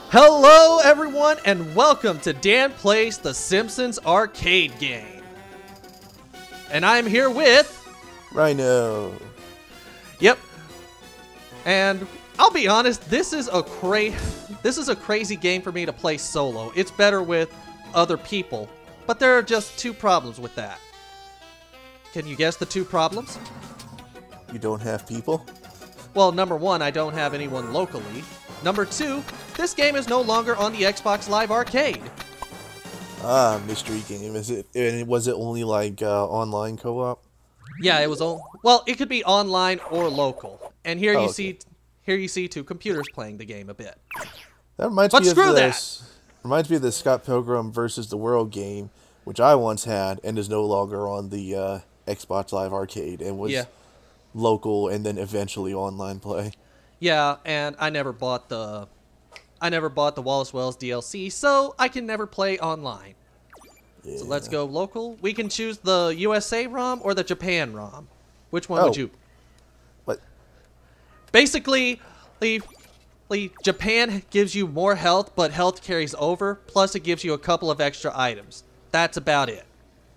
Hello everyone and welcome to Dan Plays The Simpsons Arcade Game. And I'm here with... Rhino. Yep. And I'll be honest, this is a crazy game for me to play solo. It's better with other people, but there are just two problems with that. Can you guess the two problems? You don't have people? Well, number one, I don't have anyone locally. Number two, this game is no longer on the Xbox Live Arcade. Ah, mystery game. Was it only like online co-op? Yeah, it was well, it could be online or local. And here you see two computers playing the game a bit. That reminds But me screw of that! Reminds me of the Scott Pilgrim versus the World game, which I once had and is no longer on the Xbox Live Arcade and was local and then eventually online play. Yeah, and I never bought the Wallace Wells DLC, so I can never play online. Yeah. So let's go local. We can choose the USA ROM or the Japan ROM. Which one would you? What? Basically, Japan gives you more health, but health carries over. Plus, it gives you a couple of extra items. That's about it.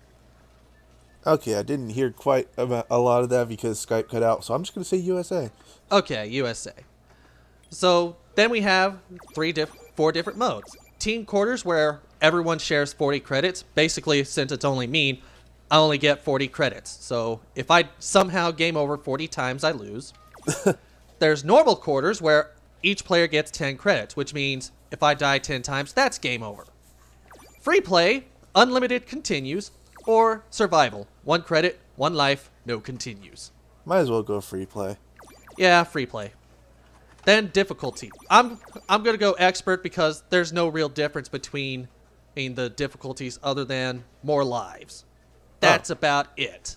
Okay, I didn't hear quite about a lot of that because Skype cut out, so I'm just going to say USA. Okay, USA. So then we have four different modes. Team quarters, where everyone shares 40 credits. Basically, since it's only me, I only get 40 credits. So if I somehow game over 40 times, I lose. There's normal quarters, where each player gets 10 credits, which means if I die 10 times, that's game over. Free play, unlimited continues, or survival. 1 credit, 1 life, no continues. Might as well go free play. Yeah, free play. Then difficulty. I'm gonna go expert because there's no real difference between the difficulties other than more lives. That's about it.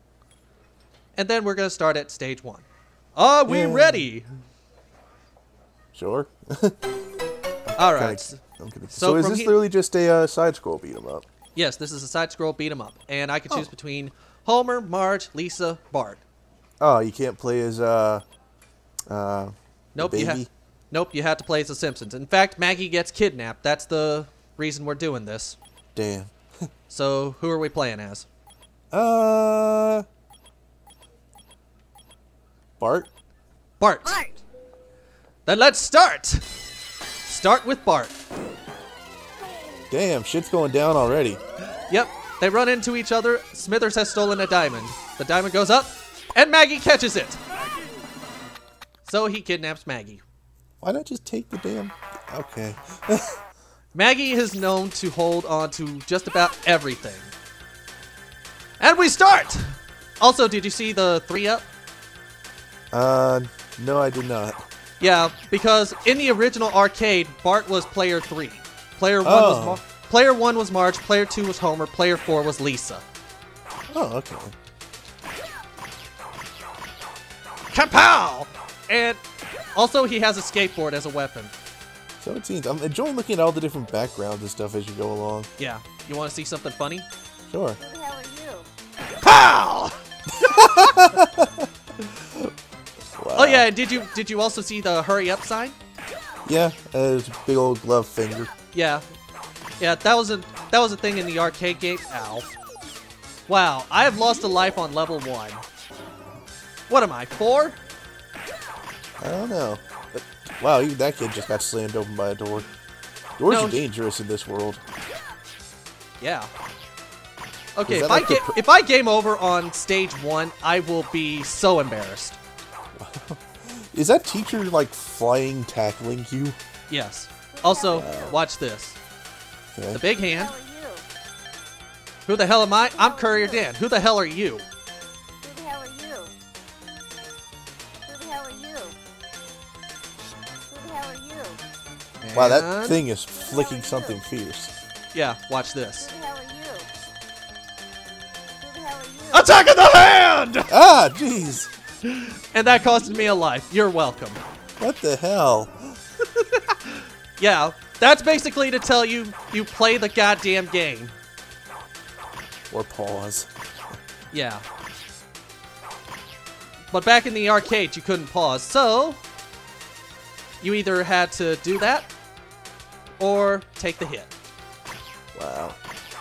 And then we're gonna start at stage 1. Are we ready? Sure. All right. So is this literally just a side scroll beat 'em up? Yes, this is a side scroll beat 'em up, and I can choose between Homer, Marge, Lisa, Bart. Oh, you can't play as Nope, baby? you have to play as the Simpsons. In fact, Maggie gets kidnapped. That's the reason we're doing this. Damn. So, who are we playing as? Bart? Bart. Then let's start. Start with Bart. Damn, shit's going down already. Yep, they run into each other. Smithers has stolen a diamond. The diamond goes up, and Maggie catches it. So he kidnaps Maggie. Why not just take the damn... Okay. Maggie is known to hold on to just about everything. And we start! Also, did you see the 3-up? No, I did not. Yeah, because in the original arcade, Bart was player 3. Player 1 was Marge, player 2 was Homer, player 4 was Lisa. Oh, okay. Kapow! And also he has a skateboard as a weapon. So it seems. I'm enjoying looking at all the different backgrounds and stuff as you go along. Yeah. You want to see something funny? Sure. Who the hell are you? Pow! Wow. Oh yeah, did you also see the hurry up sign? Yeah, there's a big old glove finger. Yeah. Yeah, that was a thing in the arcade game. Ow. Wow, I have lost a life on level 1. What am I, 4? I don't know. But, wow, even that kid just got slammed open by a door. Doors are dangerous in this world. Yeah. Okay, Is if I game over on stage 1, I will be so embarrassed. Is that teacher, like, flying tackling you? Yes. Also, watch this. Okay. The big hand. Who the hell are you? Who the hell am I? I'm Courier Dan. Who the hell are you? Who the hell are you? Who the hell are you? Who the hell are you? Wow, that And- thing is flicking something fierce. Yeah, watch this. Who the hell are you? Who the hell are you? Attack of the hand! Ah, jeez! And that costed me a life. You're welcome. What the hell? Yeah, that's basically to tell you play the goddamn game. Or pause. Yeah. But back in the arcade, you couldn't pause, so you either had to do that, or take the hit. Wow.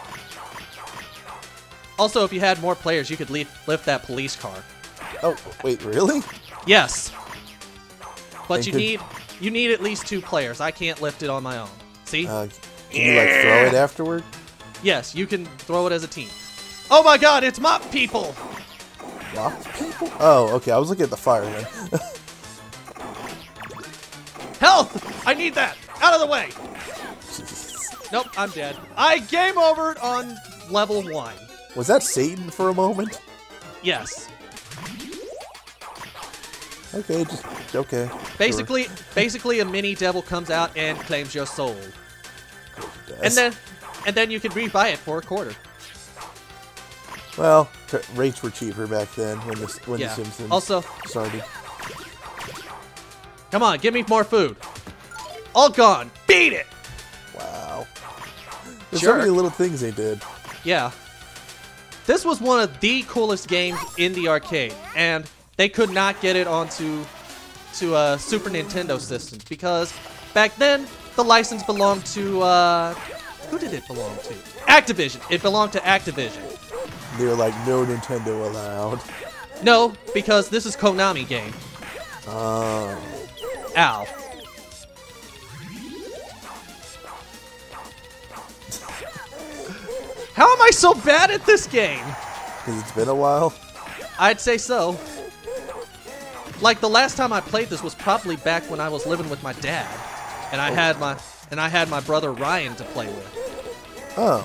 Also, if you had more players, you could lift that police car. Oh, wait, really? Yes. But And you need at least 2 players. I can't lift it on my own. See? Can you, like, throw it afterward? Yes, you can throw it as a team. Oh my god, it's mop people! Mop people? Oh, okay, I was looking at the firemen. Health! I need that! Out of the way! Jesus. Nope, I'm dead. I game overed on level 1. Was that Satan for a moment? Yes. Okay, okay. Basically a mini devil comes out and claims your soul. Sure. And then you can rebuy it for a quarter. Well, rates were cheaper back then when The Simpsons Also, started. come on, give me more food. All gone. Beat it! Wow. There's Sure. so many little things they did. Yeah. This was one of the coolest games in the arcade, and they could not get it onto Super Nintendo systems because back then the license belonged to who did it belong to? Activision. It belonged to Activision. They were like, no Nintendo allowed. No, because this is Konami game. Oh. Ow. How am I so bad at this game? Because it's been a while. I'd say so. Like the last time I played this was probably back when I was living with my dad, and I had my brother Ryan to play with. Oh.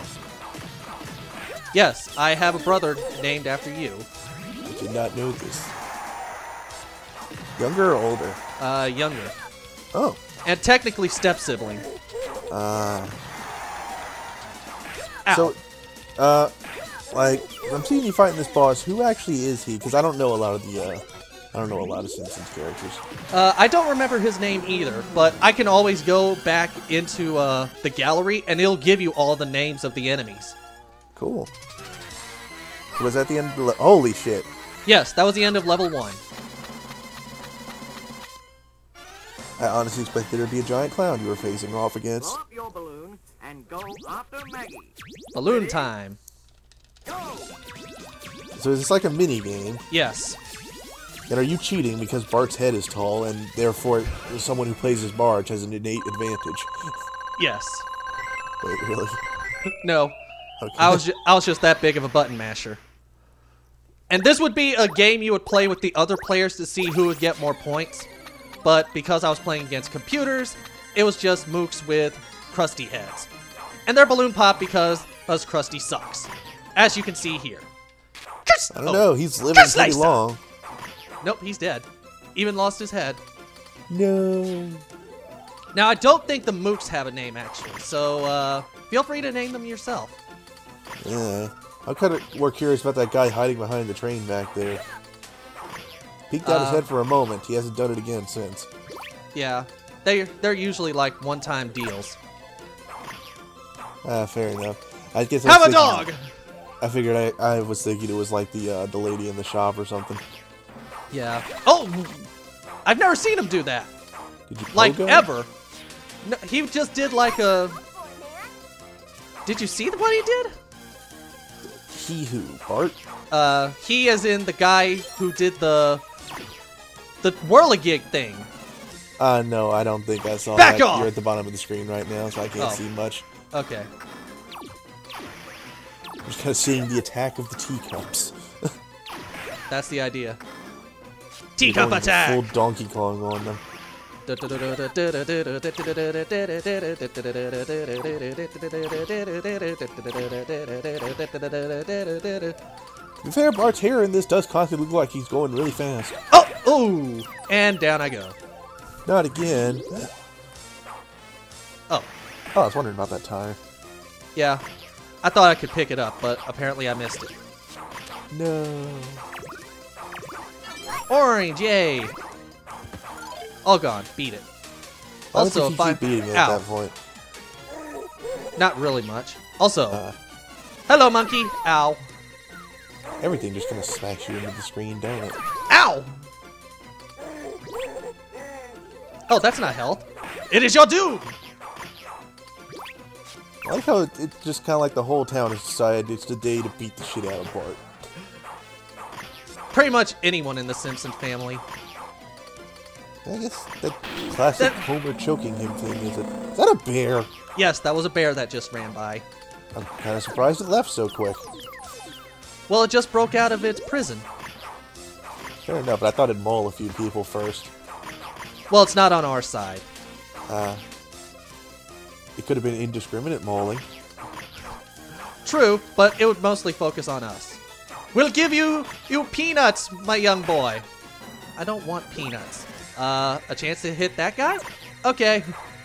Yes, I have a brother named after you. I did not know this. Younger or older? Younger. Oh. And technically step sibling. Uh. Ow. So, like, I'm seeing you fighting this boss. Who actually is he? Because I don't know a lot of Simpsons characters. I don't remember his name either, but I can always go back into the gallery and it'll give you all the names of the enemies. Cool. Was that the end of the holy shit. Yes, that was the end of level 1. I honestly expected there to be a giant clown you were facing off against. Drop your balloon and go after Maggie. Balloon time. Go! So is this like a mini game? Yes. And are you cheating because Bart's head is tall and therefore someone who plays as Bart has an innate advantage? Yes. Wait, really? No. Okay. I was just that big of a button masher. And this would be a game you would play with the other players to see who would get more points. But because I was playing against computers, it was just mooks with Krusty heads. And they're balloon pop because Krusty sucks. As you can see here. I don't know, he's living pretty long. Nope, he's dead. Even lost his head. No. Now, I don't think the mooks have a name, actually. So, feel free to name them yourself. Yeah. I'm kind of more curious about that guy hiding behind the train back there. Peeked out his head for a moment. He hasn't done it again since. Yeah. They're usually like one-time deals. Fair enough. I guess Have a dog! I figured I was thinking it was like the lady in the shop or something. Yeah. Oh! I've never seen him do that. Did you Like, pogo? ever. No, he just did like a... Did you see what he did? He who? Bart? He as in the guy who did the whirligig thing. No, I don't think I saw Back that. off! You're at the bottom of the screen right now, so I can't Oh. see much. Okay. I'm just kind of seeing the attack of the teacups. That's the idea. You're Teacup going attack! Full Donkey Kong on them. To be fair, Bart's hair in this does constantly look like he's going really fast. Oh! Ooh! And down I go. Not again. Oh. Oh, I was wondering about that tire. Yeah. I thought I could pick it up, but apparently I missed it. No. Orange, yay! All gone. Beat it. I don't Also, think you keep beating it at that point. Not really much. Also, hello, monkey. Ow. Everything just kind of smacks you into the screen, don't it? Ow! Oh, that's not health. It is your doom! I like how it's just kind of like the whole town has decided it's the day to beat the shit out of Bart. Pretty much anyone in the Simpson family. I guess that classic Homer choking him thing is that a bear? Yes, that was a bear that just ran by. I'm kind of surprised it left so quick. Well, it just broke out of its prison. Fair enough, but I thought it'd maul a few people first. Well, it's not on our side. It could have been indiscriminate mauling. True, but it would mostly focus on us. We'll give you peanuts, my young boy. I don't want peanuts. A chance to hit that guy? Okay.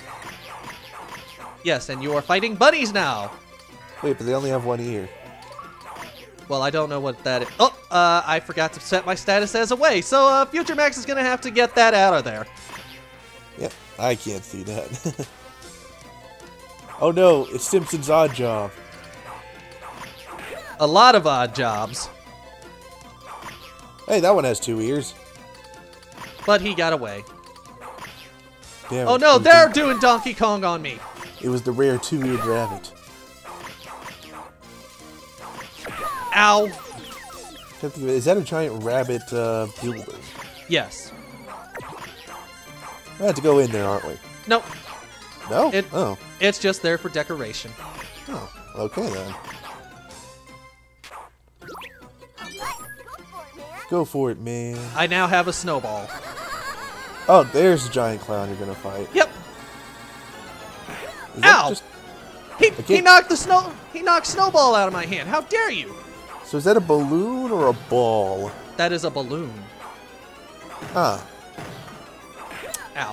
Yes, and you are fighting bunnies now. Wait, but they only have one ear. Well, I don't know what that is. Oh, I forgot to set my status as away, so Future Max is gonna have to get that out of there. Yep, I can't see that. Oh no, it's Simpson's Odd Job. A lot of odd jobs. Hey, that one has 2 ears. But he got away. Damn Oh it, no, it was they're doing Donkey Kong on me. It was the rare 2-eared rabbit. Ow. Is that a giant rabbit builder? Yes. We have to go in there, aren't we? Nope. No? It, Oh. It's just there for decoration. Oh. Okay then. Go for it, man. I now have a snowball. Oh, there's the giant clown you're gonna fight. Yep. Is that Ow! just- He knocked snowball out of my hand. How dare you? So is that a balloon or a ball? That is a balloon. Ah. Ow.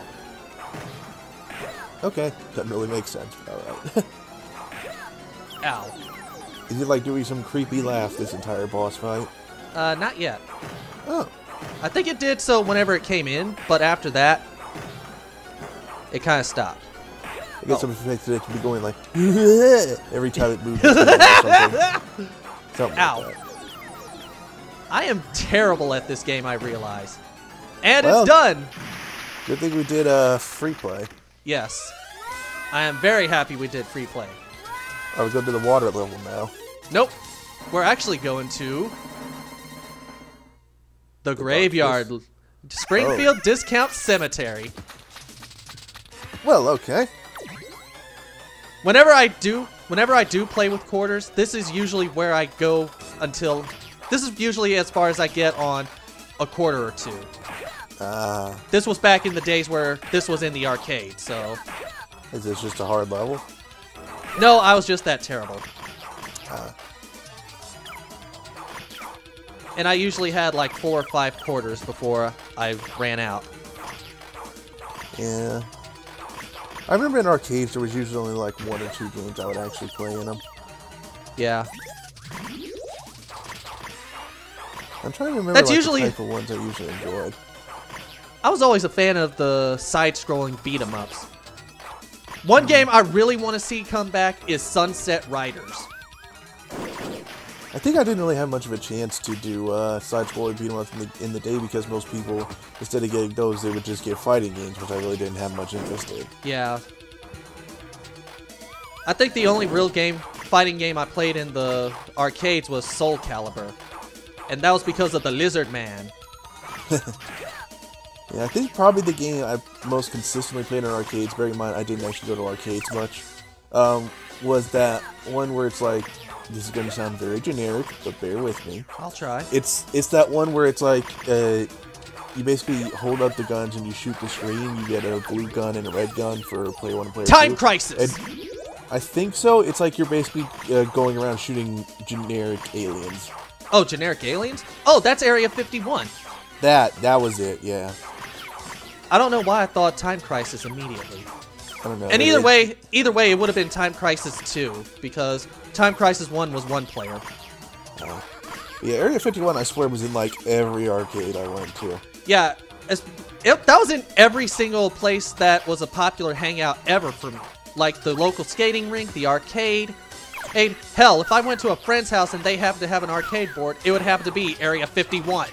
Okay. Doesn't really make sense. Alright. Ow. Is it like doing some creepy laugh this entire boss fight? Not yet. Oh. I think it did so whenever it came in, but after that, it kind of stopped. I guess I'm expecting it to be going like every time it moves. Or something. Something Ow. like that. I am terrible at this game, I realize. And Well- it's done! Good thing we did free play. Yes. I am very happy we did free play. Are we going to the water level now? Nope. We're actually going to the graveyard. Springfield Discount Cemetery. Well, okay. Whenever I do play with quarters, this is usually where I go until... This is usually as far as I get on a quarter or two. This was back in the days where this was in the arcade, so... Is this just a hard level? No, I was just that terrible. And I usually had like 4 or 5 quarters before I ran out. Yeah. I remember in arcades there was usually only like 1 or 2 games I would actually play in them. Yeah. I'm trying to remember That's like, usually- the type of ones I usually enjoyed. I was always a fan of the side-scrolling beat-em-ups. One game I really want to see come back is Sunset Riders. I think I didn't really have much of a chance to do side-scrolling beat-em-ups in the day because most people, instead of getting those, they would just get fighting games, which I really didn't have much interest in. Yeah. I think the only real fighting game I played in the arcades was Soul Calibur. And that was because of the Lizard Man. Yeah, I think probably the game I most consistently played in arcades, bearing in mind I didn't actually go to arcades much, was that one where it's like, this is going to sound very generic, but bear with me. I'll try. It's that one where it's like, you basically hold up the guns and you shoot the screen, you get a blue gun and a red gun for player 1 and player 2. Time Crisis! And I think so. It's like you're basically going around shooting generic aliens. Oh, generic aliens? Oh, that's Area 51. That was it, yeah. I don't know why I thought Time Crisis immediately. I don't know. And either way, it would have been Time Crisis 2, because Time Crisis 1 was 1 player. Yeah, Area 51, I swear, was in like every arcade I went to. Yeah, that was in every single place that was a popular hangout ever for me. Like the local skating rink, the arcade. And hell, if I went to a friend's house and they happened to have an arcade board, it would happen to be Area 51.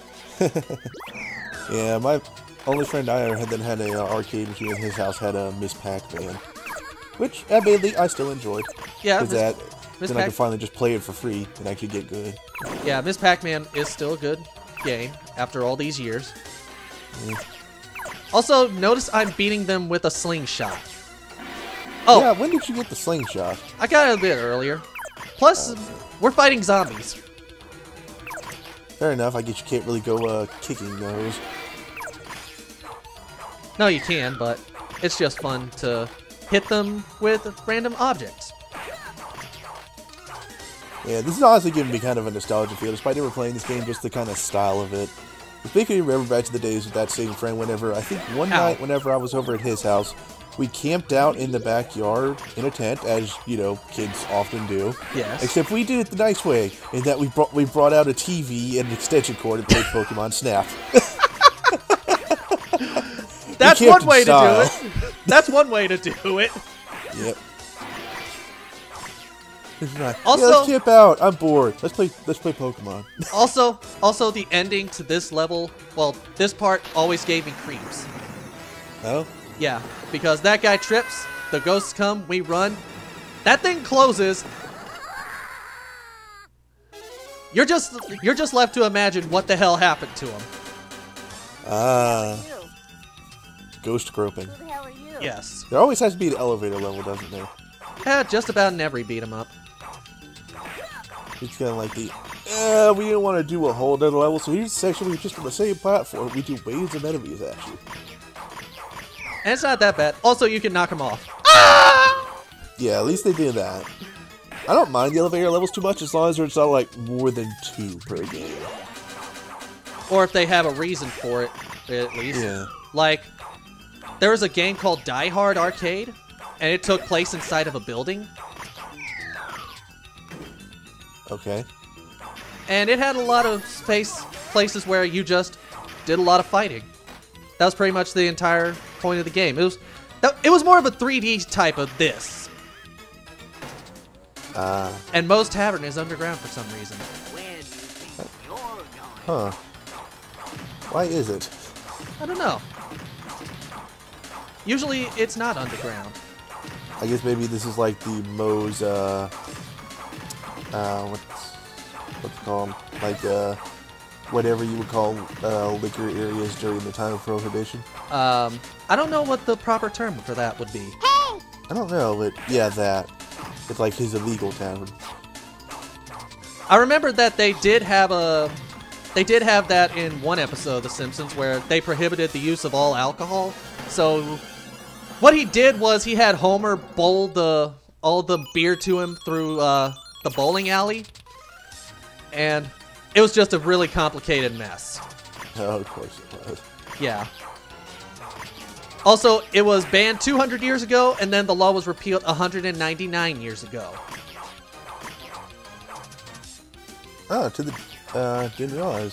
Yeah, my only friend I ever had that had an arcade machine in his house had a Miss Pac-Man. which admittedly I still enjoyed. Yeah, With that, then I Pac could finally just play it for free and actually get good. yeah, Ms. Pac-Man is still a good game after all these years. Also, notice I'm beating them with a slingshot. Oh, Yeah, when did you get the slingshot? I got it a bit earlier. Plus, we're fighting zombies. Fair enough, I guess you can't really go kicking those. No, you can, but it's just fun to hit them with random objects. Yeah, this is honestly giving me kind of a nostalgia feel, despite never playing this game, just the kind of style of it. It's making me remember back to the days with that same friend whenever, I think one night whenever I was over at his house, we camped out in the backyard in a tent, as, you know, kids often do. Yes. Except we did it the nice way, in that we brought out a TV and an extension cord and played Pokemon Snap. That's one way to do style. it. That's one way to do it. Yep. Also- let's camp out. I'm bored. Let's play Pokemon. Also, the ending to this level, well, this part always gave me creeps. Oh? Yeah, because that guy trips, the ghosts come, we run, that thing closes. You're just left to imagine what the hell happened to him. Ah, You. ghost groping. Who the hell are you? Yes. There always has to be an elevator level, doesn't there? Yeah, just about in every beat 'em up. It's kind of like the, we didn't want to do a whole other level, so here's a section where you're just on the same platform. We do waves of enemies at you. And it's not that bad. Also, you can knock him off. Yeah, at least they did that. I don't mind the elevator levels too much as long as there's not like more than 2 per game. Or if they have a reason for it, at least. Yeah. Like, there was a game called Die Hard Arcade, and it took place inside of a building. Okay. And it had a lot of places where you just did a lot of fighting. That was pretty much the entire point of the game. It was more of a 3D type of this. And Moe's Tavern is underground for some reason. Where do you think you're going? Huh. Why is it? I don't know. Usually it's not underground. I guess maybe this is like the Moe's, what's it called? Like, whatever you would call, liquor areas during the time of Prohibition. I don't know what the proper term for that would be. I don't know, but yeah, that. It's like his illegal tavern. I remember that they did have that in one episode of The Simpsons where they prohibited the use of all alcohol. So what he did was he had Homer bowl all the beer to him through the bowling alley, and it was just a really complicated mess. Oh, of course it was. Yeah. Also, it was banned 200 years ago, and then the law was repealed 199 years ago. Oh, didn't realize.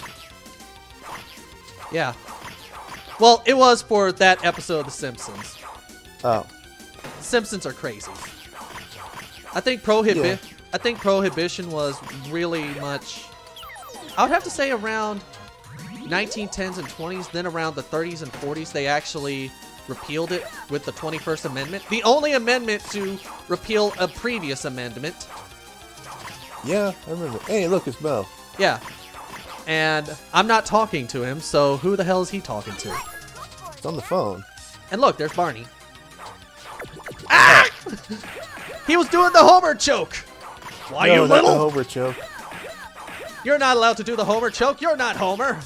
Yeah. Well, it was for that episode of The Simpsons. Oh. Simpsons are crazy. I think Yeah. Prohibition was really much, I would have to say around 1910s and 20s, then around the 30s and 40s they actually repealed it with the 21st Amendment. The only amendment to repeal a previous amendment. Yeah, I remember. Hey, look, it's Mo. Yeah. And I'm not talking to him, so who the hell is he talking to? It's on the phone. And look, there's Barney. Ah! He was doing the Homer choke. Why, No, you not little? the Homer choke. You're not allowed to do the Homer choke. You're not Homer.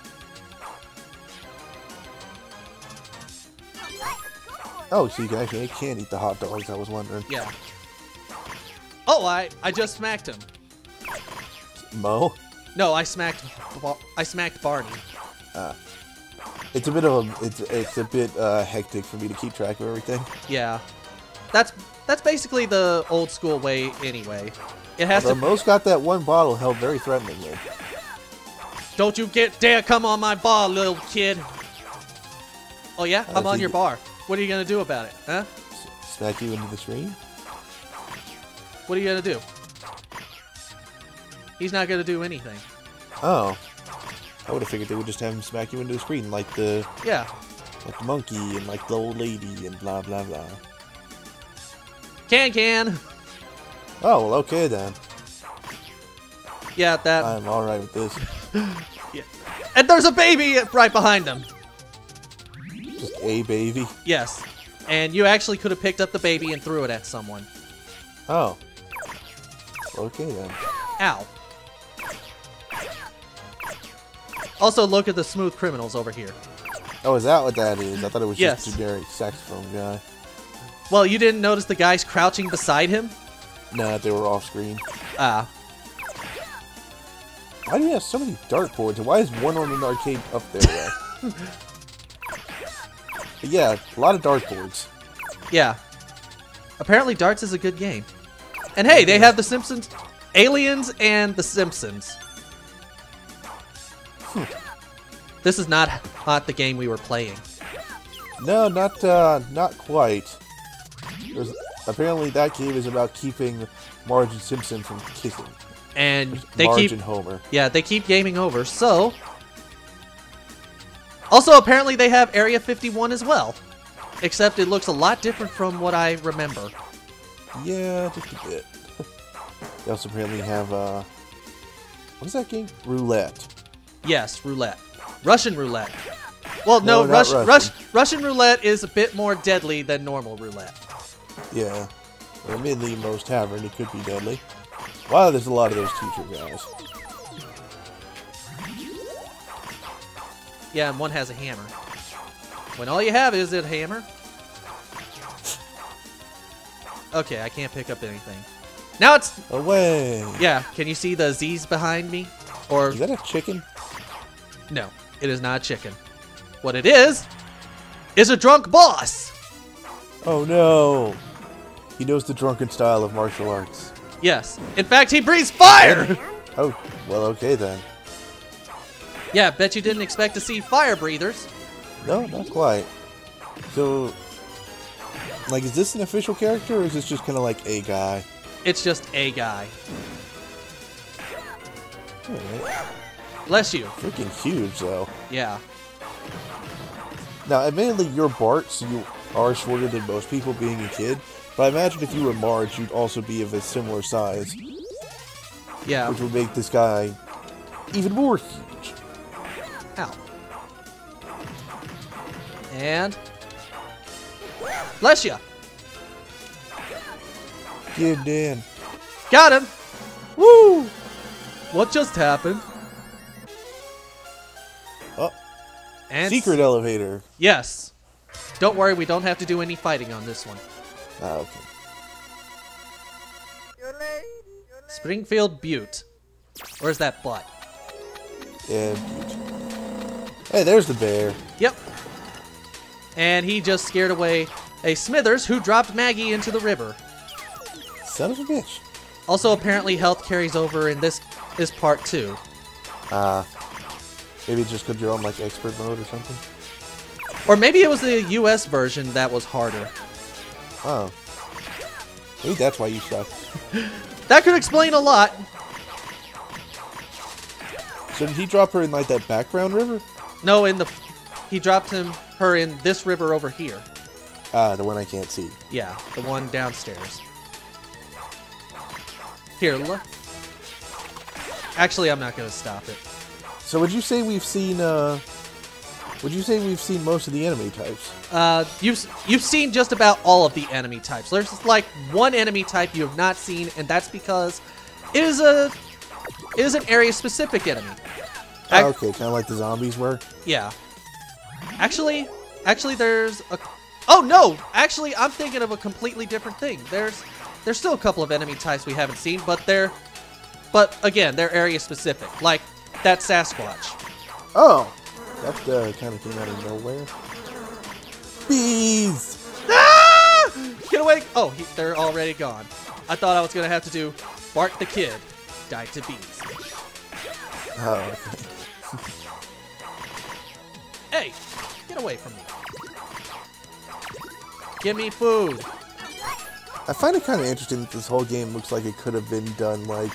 Oh, so you can eat the hot dogs, I was wondering. Yeah. Oh, I just smacked him. Mo? No, I smacked Barney. It's a bit of it's a bit hectic for me to keep track of everything. Yeah. That's basically the old school way anyway. It has Although to. Mo's got that one bottle held very threateningly. Don't you dare come on my bar, little kid. Oh yeah, I'm on think your it- bar. What are you gonna do about it, huh? Smack you into the screen? What are you gonna do? He's not gonna do anything. Oh. I would have figured they would just have him smack you into the screen like the Yeah. monkey and like the old lady and blah blah blah. Can. Oh, well, okay then. Yeah, that. I'm alright with this. Yeah. And there's a baby right behind them. Just a baby. Yes. And you actually could have picked up the baby and threw it at someone. Oh. Okay then. Ow. Also, look at the smooth criminals over here. Oh, is that what that is? I thought it was Yes. just a generic saxophone guy. Well, you didn't notice the guys crouching beside him? Nah, they were off screen. Ah. Why do you have so many dartboards? And why is one on an arcade up there? But yeah, a lot of dartboards. Yeah. Apparently darts is a good game. And hey, they have The Simpsons, Aliens, and The Simpsons. This is not the game we were playing. No, not quite. Apparently that game is about keeping Marge and Simpson from kissing. And they Marge keep and Homer. Yeah, they keep gaming over. So also apparently they have Area 51 as well. Except it looks a lot different from what I remember. Yeah, just a bit. They also apparently have what is that game? Roulette. Yes, roulette. Russian roulette. Well, no, not Russian. Russian roulette is a bit more deadly than normal roulette. Yeah. Well, admittedly, most tavern, it could be deadly. Wow, there's a lot of those teacher guys. Yeah, and one has a hammer. When all you have is a hammer. Okay, I can't pick up anything. Now it's... Away! Yeah, can you see the Z's behind me? Or... Is that a chicken? No, it is not a chicken. What it is a drunk boss! Oh no! He knows the drunken style of martial arts. Yes. In fact, he breathes fire! Oh, well, okay then. Yeah, bet you didn't expect to see fire breathers. No, not quite. So, like, is this an official character, or is this just kind of like a guy? It's just a guy. Alright. Bless you. Freaking huge, though. Yeah. Now, admittedly, you're Bart, so you are shorter than most people being a kid. But I imagine if you were Marge, you'd also be of a similar size. Yeah. Which would make this guy even more huge. Ow. And... Bless ya. Get him, Dan. Got him! Woo! What just happened? Oh, And secret elevator. Yes. Don't worry, we don't have to do any fighting on this one. Ah, okay. Springfield Butte. Where's that butt? Yeah. Hey, there's the bear. Yep. And he just scared away a Smithers who dropped Maggie into the river. Son of a bitch. Also, apparently health carries over in this part too. Maybe just because you're on like expert mode or something. Or maybe it was the US version that was harder. Oh. Maybe that's why you suck. That could explain a lot. So did he drop her in like that background river? No, he dropped her in this river over here. Ah, the one I can't see. Yeah, the one downstairs. Here, look. Actually, I'm not gonna stop it. So would you say we've seen most of the enemy types? You've seen just about all of the enemy types. There's like one enemy type you have not seen, and that's because it is an area specific enemy. Oh, okay, kind of like the zombies were. Yeah. Actually, there's a. Oh no! Actually, I'm thinking of a completely different thing. There's still a couple of enemy types we haven't seen, but again, they're area specific. Like that Sasquatch. Oh, that kind of came out of nowhere. Bees! Ah! Get away! Oh, they're already gone. I thought I was gonna have to do Bart the Kid died to bees. Oh, okay. Hey, get away from me. Give me food. I find it kind of interesting that this whole game looks like it could have been done like,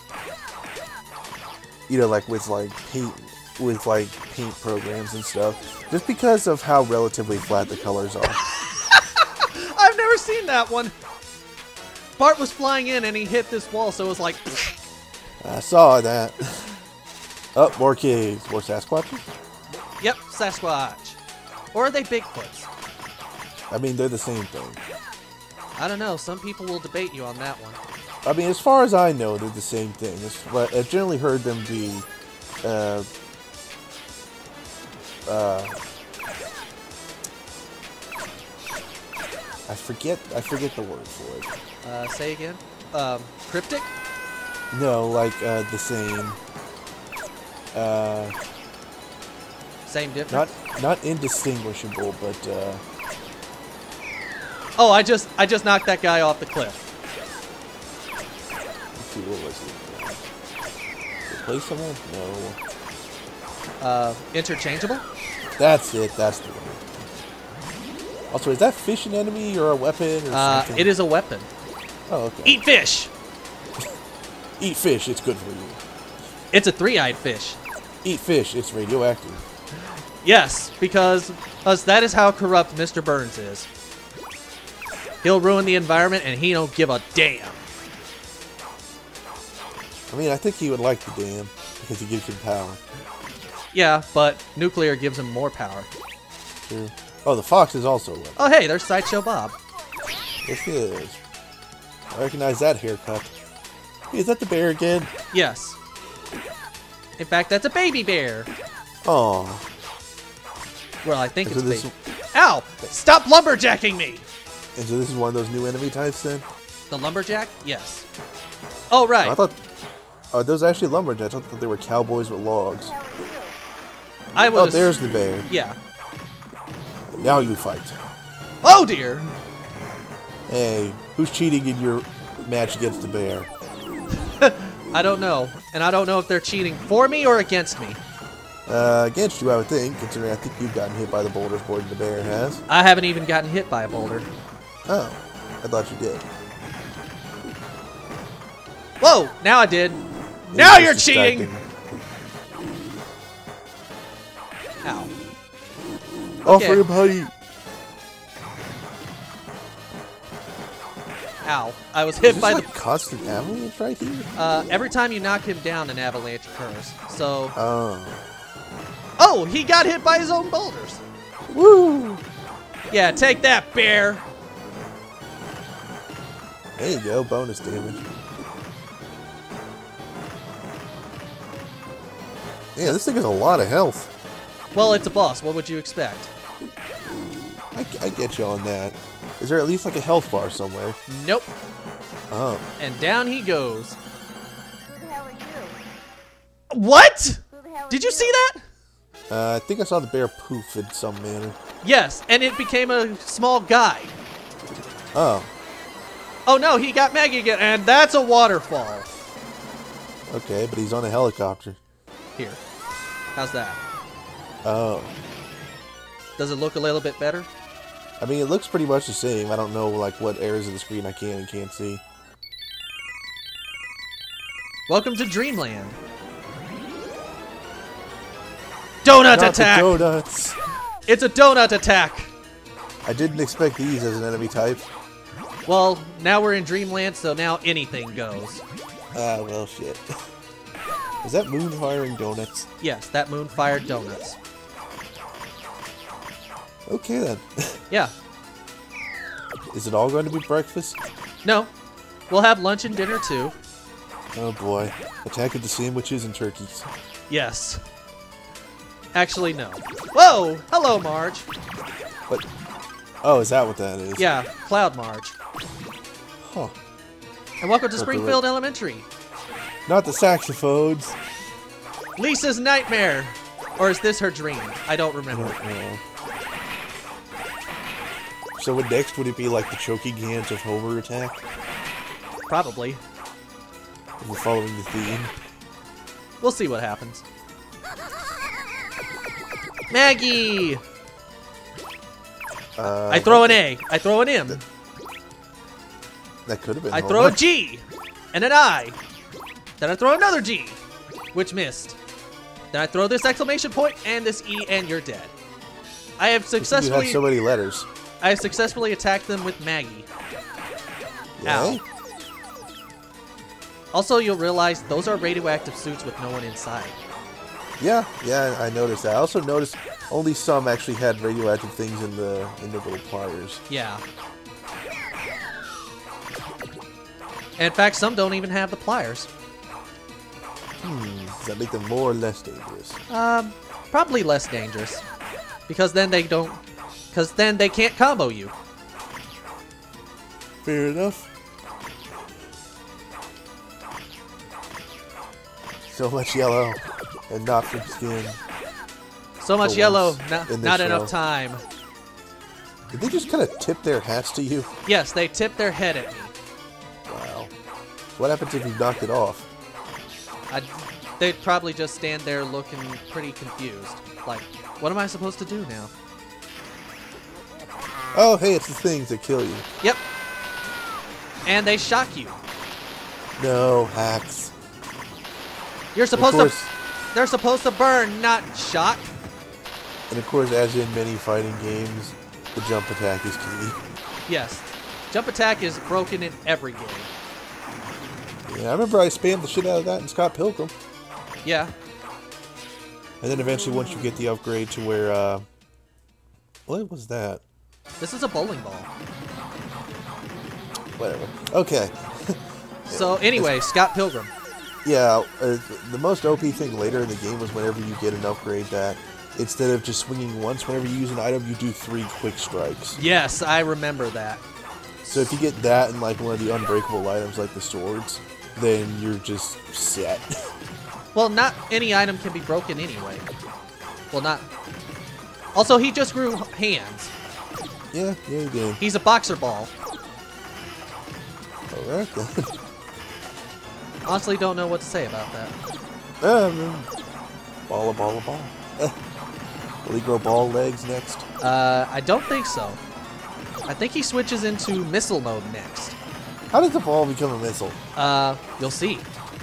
you know, like with paint programs and stuff, just because of how relatively flat the colors are. I've never seen that one. Bart was flying in and he hit this wall, so it was like... I saw that. Oh, more caves. More Sasquatches? Yep, Sasquatch. Or are they Bigfoots? I mean, they're the same thing. I don't know. Some people will debate you on that one. I mean, as far as I know, they're the same thing. I've generally heard them be, I forget the word for it. Say again? Cryptic? No, like, the same, Same difference? not indistinguishable, but, Oh, I just knocked that guy off the cliff. let's see, what was it? Replace someone? No. Interchangeable? That's it, that's the one. Also, is that fish an enemy or a weapon or something? It is a weapon. Oh, okay. Eat fish! Eat fish, it's good for you. It's a three-eyed fish. Eat fish, it's radioactive. Yes, because that is how corrupt Mr. Burns is. He'll ruin the environment and he don't give a damn. I mean, I think he would like the dam because it gives him power. Yeah, but nuclear gives him more power. True. Oh, the fox is also a weapon. Oh, hey, there's Sideshow Bob. Yes, it is. I recognize that haircut. Hey, is that the bear again? Yes. In fact, that's a baby bear. Oh. Well, I think So it's this- baby. Ow! Stop lumberjacking me! And so this is one of those new enemy types then? The lumberjack? Yes. Oh, right. I thought... Oh, those are actually lumberjacks. I thought they were cowboys with logs. I Oh, was. there's the bear. Yeah. Now you fight. Oh, dear! Hey, who's cheating in your match against the bear? I don't know. And I don't know if they're cheating for me or against me. Against you, I would think, considering I think you've gotten hit by the boulders more than the bear has. I haven't even gotten hit by a boulder. Oh, I thought you did. Whoa! Now I did. Now you're just cheating! distracting. Ow. Offer Okay. him honey. Ow. I was Is hit this by like constant avalanche right here? every time you knock him down, an avalanche occurs. So... Oh. Oh, he got hit by his own boulders. Woo! Yeah, take that, bear. There you go, bonus damage. Yeah, this thing has a lot of health. Well, it's a boss. What would you expect? I get you on that. Is there at least like a health bar somewhere? Nope. Oh. And down he goes. Who the hell are you? What? Who the hell are Did you see that? I think I saw the bear poof in some manner. Yes, and it became a small guy. Oh. Oh no, he got Maggie again, and that's a waterfall. Okay, but he's on a helicopter. Here. How's that? Oh. Does it look a little bit better? I mean, it looks pretty much the same. I don't know, like, what areas of the screen I can and can't see. Welcome to Dreamland. Donut Not attack! the donuts! It's a donut attack! I didn't expect these as an enemy type. Well, now we're in Dreamland, so now anything goes. Ah, well, shit. Is that moon firing donuts? Yes, that moon fired donuts. Okay, then. Yeah. Is it all going to be breakfast? No. We'll have lunch and dinner too. Oh, boy. Attack of the sandwiches and turkeys. Yes. Actually, no. Whoa! Hello, Marge. What? Oh, is that what that is? Yeah, Cloud Marge. Huh. And welcome to Not the Springfield Elementary. Not the saxophones. Lisa's nightmare. Or is this her dream? I don't remember. No. So what next would it be like the choking hands of Homer attack? Probably. If we're following the theme. We'll see what happens. Maggie! I throw an A. I throw an M. That could have been I Homer. throw a G. And an I. Then I throw another G. Which missed. Then I throw this exclamation point and this E and you're dead. I have You successfully... have so many letters. I have successfully attacked them with Maggie. Yeah? Ow. Also, you'll realize those are radioactive suits with no one inside. Yeah, I noticed that. I also noticed only some actually had radioactive things in the little pliers. Yeah. And in fact, some don't even have the pliers. Does that make them more or less dangerous? Probably less dangerous. Because then they don't... Because then they can't combo you. Fair enough. So much yellow and not from skin. So much For yellow, once not in this enough row. time. Did they just kind of tip their hats to you? Yes, they tip their head at me. Wow. What happens if you knocked it off? They'd probably just stand there looking pretty confused. Like, what am I supposed to do now? Oh, hey, it's the things that kill you. Yep. And they shock you. No, hacks. You're supposed Of to... course. They're supposed to burn, not shock. And of course, as in many fighting games, the jump attack is key. Yes. Jump attack is broken in every game. Yeah, I remember I spammed the shit out of that in Scott Pilgrim. Yeah. And then eventually, once you get the upgrade to where, what was that? This is a bowling ball. Whatever. Okay. So anyway, Scott Pilgrim. Yeah, the most OP thing later in the game was whenever you get an upgrade that instead of just swinging once, whenever you use an item, you do 3 quick strikes. Yes, I remember that. So if you get that and like one of the unbreakable items like the swords, then you're just set. Well, not any item can be broken anyway. Well, not... Also, he just grew hands. Yeah, you did. He's a boxer ball. Alright then. Honestly, don't know what to say about that. Ball. Will he grow ball legs next? I don't think so. I think he switches into missile mode next. How does the ball become a missile? You'll see.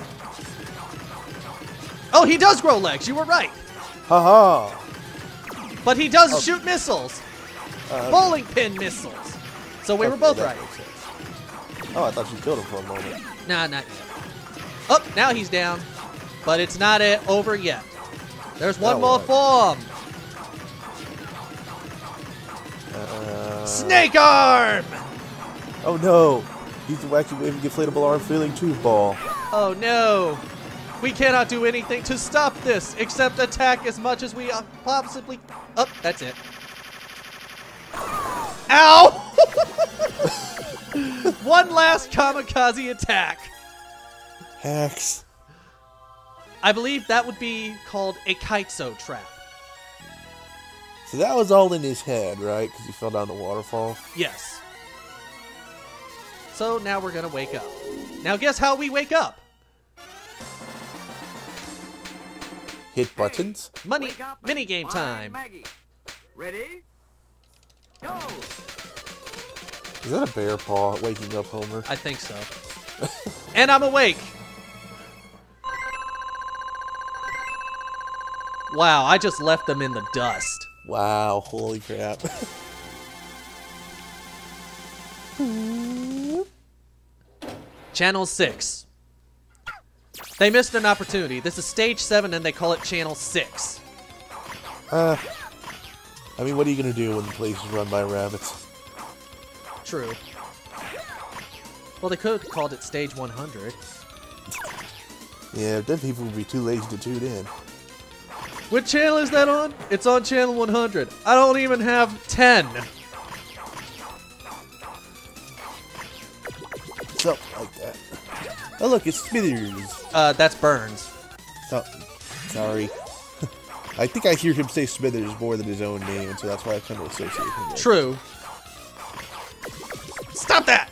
Oh, he does grow legs. You were right. Haha! But he does shoot missiles. Bowling pin missiles. So we were Okay, both that right. makes sense. Oh, I thought you killed him for a moment. Nah, not yet. Oh, now he's down. But it's not over yet. There's one Oh, more right. form. Snake arm! Oh no! He's the wacky waving inflatable arm feeling tube ball. Oh no! We cannot do anything to stop this except attack as much as we possibly... Oh, that's it. Ow! One last kamikaze attack. Hacks. I believe that would be called a Kaitso trap. So that was all in his head, right? Because he fell down the waterfall. Yes. So now we're gonna wake up. Now guess how we wake up? Hit buttons. Money, Wake up mini and game find time. Maggie. Ready? Go! Is that a bear paw waking up Homer? I think so. And I'm awake. Wow, I just left them in the dust. Wow, holy crap. Channel 6. They missed an opportunity. This is stage 7 and they call it Channel 6. I mean, what are you going to do when the place is run by rabbits? True. Well, they could have called it stage 100. Yeah, then people would be too lazy to tune in. What channel is that on? It's on channel 100. I don't even have 10. Something like that. Oh, look, it's Smithers. That's Burns. Oh, sorry. I think I hear him say Smithers more than his own name, so that's why I kind of associate him with. True. Stop that!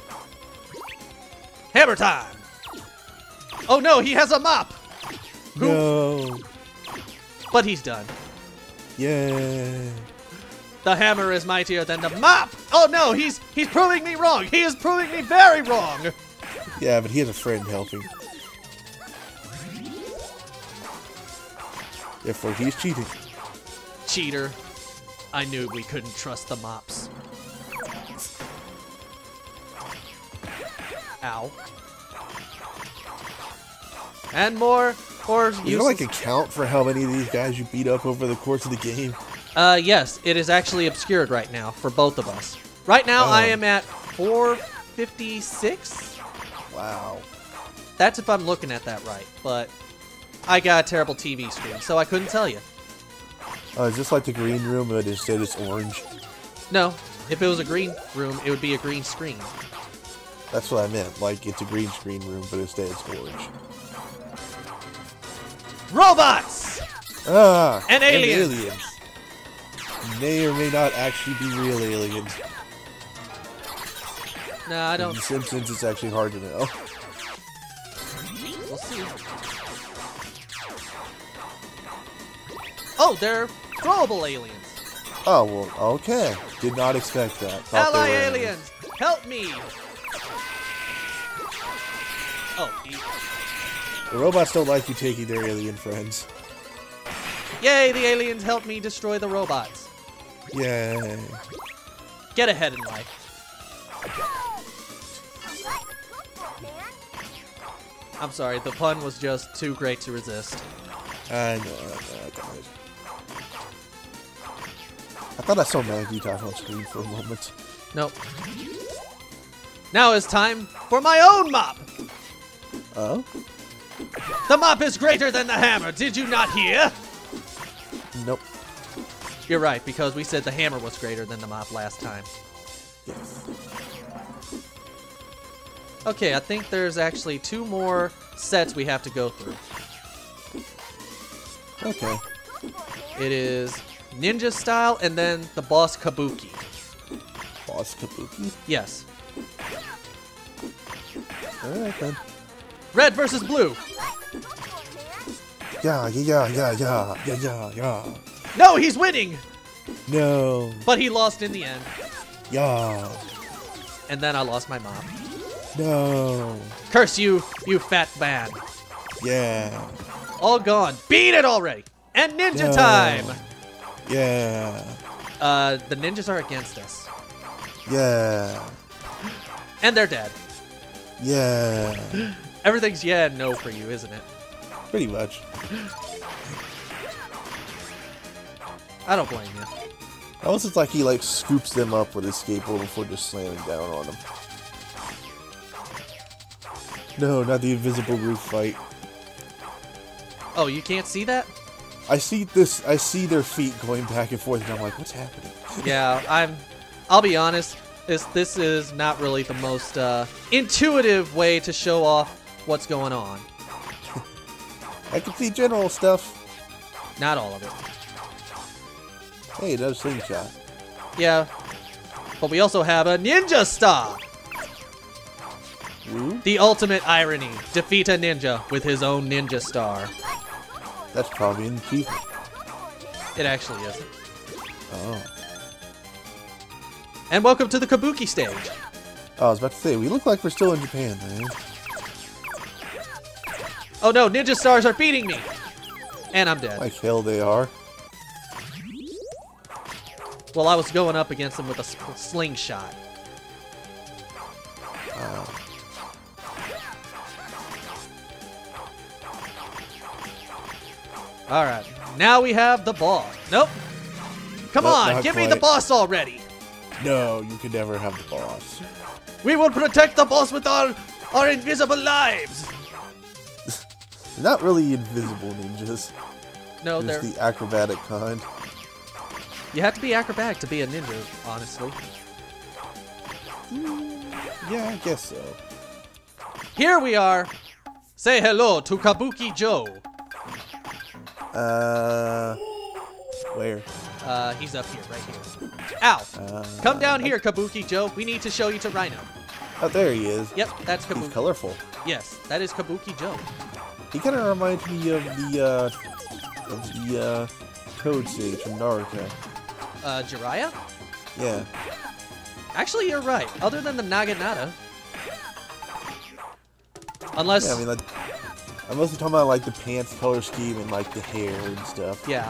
Hammer time! Oh no, he has a mop! No. But he's done. Yeah. The hammer is mightier than the mop! Oh no, he's proving me wrong! He is proving me very wrong! Yeah, but he has a friend helping. Therefore, he's cheating. Cheater. I knew we couldn't trust the mops. Ow. And more Is there like a count for how many of these guys you beat up over the course of the game? Yes, it is actually obscured right now for both of us. Right now, I am at 456. Wow. That's if I'm looking at that right, but I got a terrible TV screen, so I couldn't tell you. Is this like the green room, but instead it's orange? No, if it was a green room, it would be a green screen. That's what I meant. Like, it's a green screen room, but instead it's orange. Robots! And aliens. May or may not actually be real aliens. No, I In don't. The Simpsons, it's actually hard to know. We'll see. Oh, they're throwable aliens. Oh, well, okay. Did not expect that. Thought they Ally were aliens, help me! Oh, The robots don't like you taking their alien friends. yay, the aliens help me destroy the robots. Yay. Get ahead in life. I'm sorry, the pun was just too great to resist. I know. I thought I saw Maggie talk on screen for a moment. Nope. Now it's time for my own mop! Oh? The mop is greater than the hammer, did you not hear? Nope. You're right, because we said the hammer was greater than the mop last time. Yes. Okay, I think there's actually 2 more sets we have to go through. Okay. It is ninja style and then the boss Kabuki. Boss Kabuki? Yes. Alright then. Red versus blue. Yeah. No, he's winning! No. But he lost in the end. Yeah. And then I lost my mom. No. Curse you, you fat man. Yeah. All gone. Beat it already! And ninja No. time! Yeah. The ninjas are against us. Yeah. And they're dead. Yeah. Everything's yeah and no for you, isn't it? Pretty much. I don't blame you. Almost it's like he like scoops them up with his skateboard before just slamming down on them. No, not the invisible roof fight. Oh, you can't see that? I see their feet going back and forth, and I'm like, what's happening? Yeah, I'll be honest, this is not really the most intuitive way to show off what's going on. I can see general stuff. Not all of it. Hey, another slingshot. Yeah, but we also have a ninja star. Woo? The ultimate irony. Defeat a ninja with his own ninja star. That's probably in cheap. It actually isn't. Oh. And welcome to the Kabuki stage. I was about to say, we look like we're still in Japan, man. Oh no, ninja stars are beating me! And I'm dead. Like hell they are. Well, I was going up against them with a slingshot. Alright, now we have the boss. Nope. Come Nope, on, not give me quite. the boss already. No, you could never have the boss. We will protect the boss with our invisible lives. They're not really invisible ninjas. No, Just they're. the acrobatic kind. You have to be acrobatic to be a ninja, honestly. Yeah, I guess so. Here we are. Say hello to Kabuki Joe. Where? He's up here, right here. Ow! Come down here, Kabuki Joe. We need to show you to Rhino. Oh, there he is. Yep, that's He's Kabuki. colorful. Yes, that is Kabuki Joe. He kind of reminds me of the Toad stage from Naruto. Jiraiya? Yeah. Actually, you're right. Other than the Naginata. Unless... Yeah, I mean, like, I'm mostly talking about, like, the pants color scheme and, like, the hair and stuff. Yeah.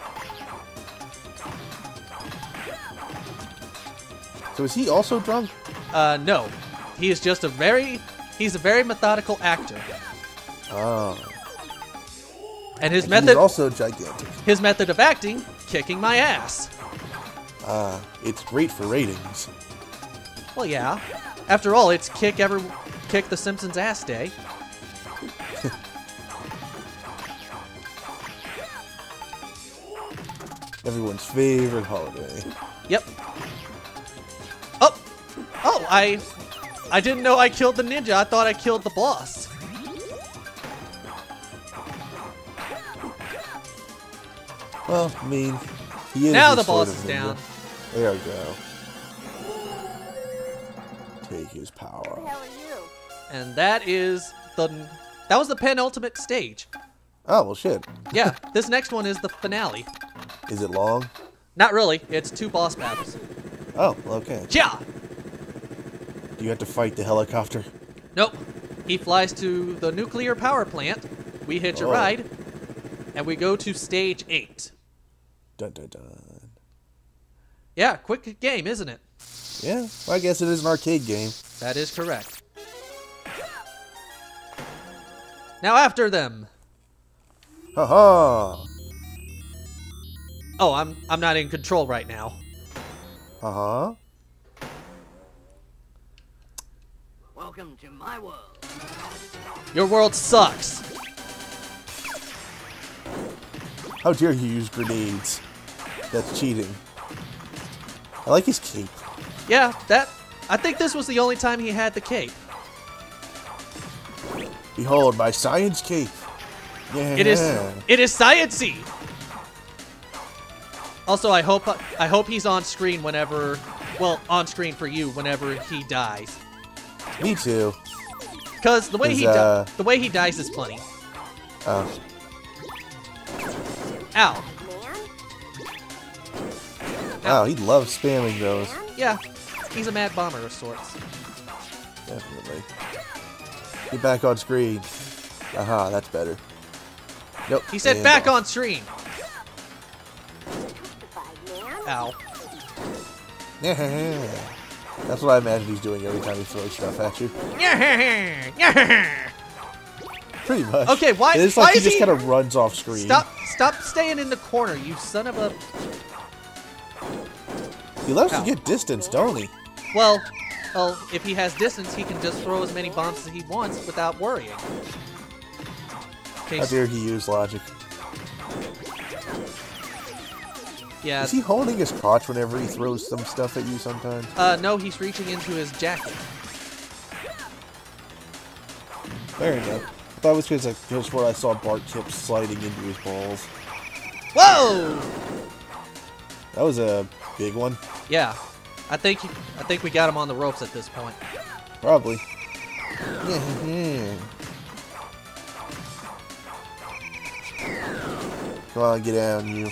So is he also drunk? No. He is just he's a very methodical actor. Oh. And his He's method also gigantic. his method of acting, kicking my ass. It's great for ratings. Well, yeah. After all, it's kick the Simpsons ass day. Everyone's favorite holiday. Yep. Oh, I didn't know I killed the ninja. I thought I killed the boss. Well, I mean, he is Now a the sort boss of is ninja. down. There we go. Take his Who the power. hell are you? And that was the penultimate stage. Oh, well, shit. Yeah, this next one is the finale. Is it long? Not really. It's 2 boss battles. Oh, okay. Yeah. Do you have to fight the helicopter? Nope. He flies to the nuclear power plant. We hitch a Oh. ride, and we go to stage 8. Dun dun dun. Yeah, quick game, isn't it? Yeah, well, I guess it is an arcade game. That is correct. Now after them. Ha-ha! Oh, I'm not in control right now. Uh-huh. Welcome to my world. Your world sucks. How dare you use grenades? That's cheating. I like his cape. Yeah, I think this was the only time he had the cape. Behold, my science cape. Yeah. It is sciencey. Also, I hope he's on screen whenever, well, on screen for you whenever he dies. Me too. Cause the way Is, the way he dies is funny. Oh. Ow. Man? Wow, he loves spamming those. Yeah, he's a mad bomber of sorts. Definitely. Get back on screen. Aha, that's better. Nope. He said and back off. on screen. Justified, man. Ow. Yeah. That's what I imagine he's doing every time he throws stuff at you. Pretty much. Okay, why- It's why like he is just he- kind of runs off screen. Stop staying in the corner, you son of a... He loves Ow. to get distance, don't he? Well, if he has distance, he can just throw as many bombs as he wants without worrying. Okay, How dare he use logic? yeah. Is he holding his crotch whenever he throws some stuff at you sometimes? No, he's reaching into his jacket. Fair enough. That was because just where I saw Bart Tips sliding into his balls. Whoa! That was a big one. Yeah, I think we got him on the ropes at this point. Probably. Yeah. Come on, get down, you.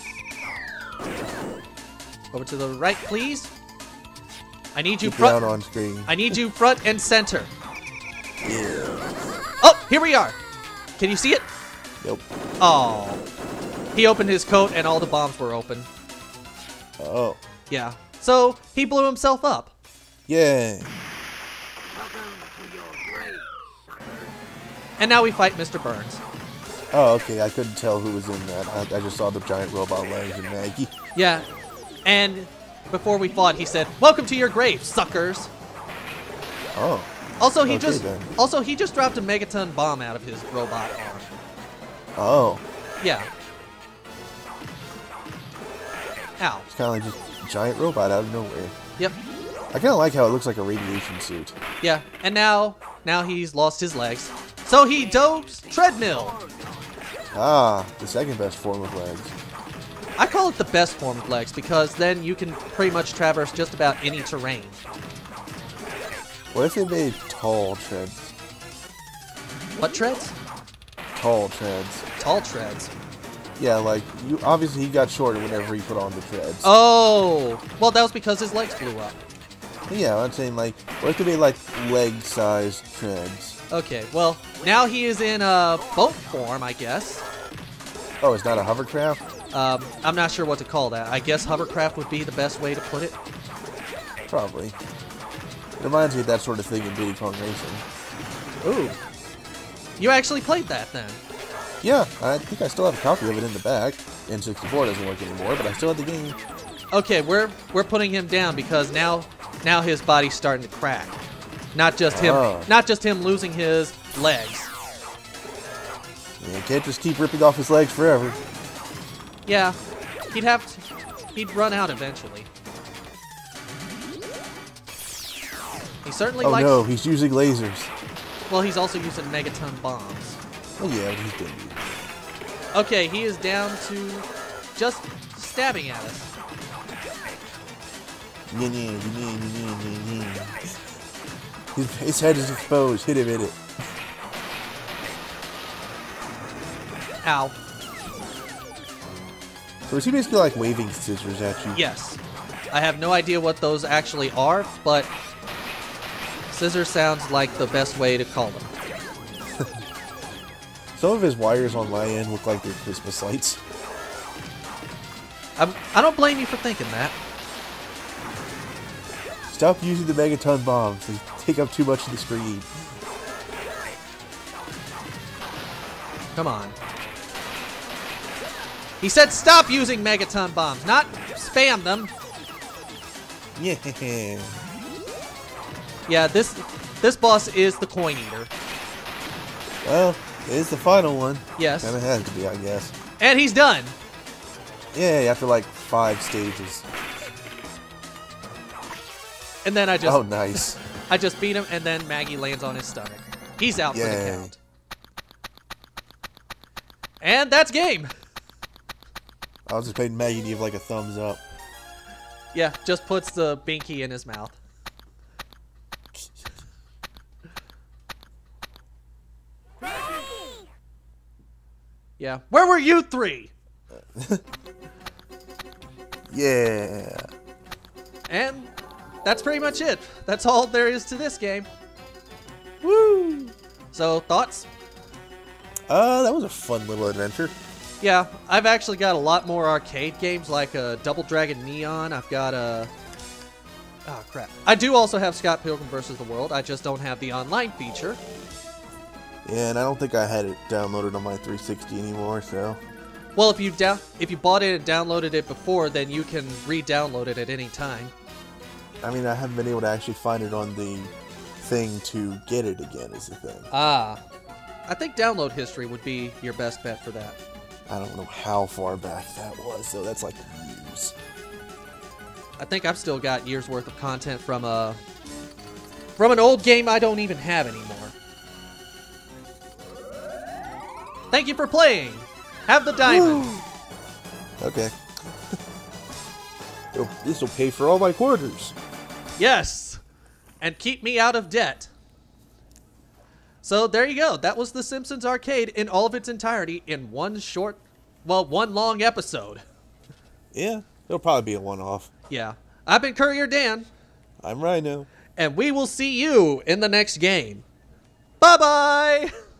Over to the right, please. I need you Get down front. on screen. I need you front and center. Yeah. Oh, here we are. Can you see it? Nope. Oh, he opened his coat and all the bombs were open. Oh. Yeah. So he blew himself up. Yay. Welcome to your grave, sucker. And now we fight Mr. Burns. Oh, okay. I couldn't tell who was in that. I just saw the giant robot legs and Maggie. Yeah. And before we fought, he said, "Welcome to your grave, suckers." Oh. Also, he Okay, just then. dropped a megaton bomb out of his robot arm. Oh. Yeah. Ow. It's kind of like just a giant robot out of nowhere. Yep. I kind of like how it looks like a radiation suit. Yeah. And now he's lost his legs. So he does treadmill. Ah, the second best form of legs. I call it the best form of legs because then you can pretty much traverse just about any terrain. What if they made tall treads? What treads? Tall treads. Tall treads. Yeah, like, you obviously he got shorter whenever he put on the treads. Oh, well, that was because his legs blew up. Yeah, I'm saying, like, what if they made, like, leg-sized treads? Okay, well, now he is in boat form, I guess. Oh, it's not a hovercraft? I'm not sure what to call that. I guess hovercraft would be the best way to put it. Probably. It reminds me of that sort of thing in Diddy Kong Racing. Ooh. You actually played that then? Yeah, I think I still have a copy of it in the back. N64 doesn't work anymore, but I still have the game. Okay, we're putting him down because now his body's starting to crack. Not just him losing his legs. Yeah, you can't just keep ripping off his legs forever. Yeah, he'd run out eventually. He certainly likes. Oh no, he's using lasers. Well, he's also using megaton bombs. Oh yeah, he's dead. Okay, he is down to just stabbing at us. His head is exposed. Hit him. Ow. So is he basically like waving scissors at you? Yes. I have no idea what those actually are, but scissors sounds like the best way to call them. Some of his wires on my end look like they're Christmas lights. I don't blame you for thinking that. Stop using the megaton bombs. They take up too much of the screen. Come on. He said stop using megaton bombs, not spam them. Yeah. Yeah, this boss is the coin eater. Well, it's the final one. Yes. Kinda has to be, I guess. And he's done. Yeah, after like 5 stages. And then I just Oh, nice. I just beat him, and then Maggie lands on his stomach. He's out for the Yay. count. And that's game. I was just paying Maggie to give like a thumbs up. Yeah, just puts the binky in his mouth. Yeah. Where were you three? Yeah. And that's pretty much it. That's all there is to this game. Woo! So, thoughts? That was a fun little adventure. Yeah, I've actually got a lot more arcade games like Double Dragon Neon. I've got oh, crap. I do also have Scott Pilgrim vs. the World. I just don't have the online feature. Yeah, and I don't think I had it downloaded on my 360 anymore, so... Well, if you bought it and downloaded it before, then you can re-download it at any time. I mean, I haven't been able to actually find it on the thing to get it again, is the thing. Ah. I think download history would be your best bet for that. I don't know how far back that was, so that's like years. I think I've still got years worth of content from an old game I don't even have anymore. Thank you for playing. Have the diamond. Okay. This will pay for all my quarters. Yes. And keep me out of debt. So there you go. That was The Simpsons Arcade in all of its entirety in one long episode. Yeah, it'll probably be a one-off. Yeah. I've been Courier Dan. I'm Rhino. And we will see you in the next game. Bye-bye!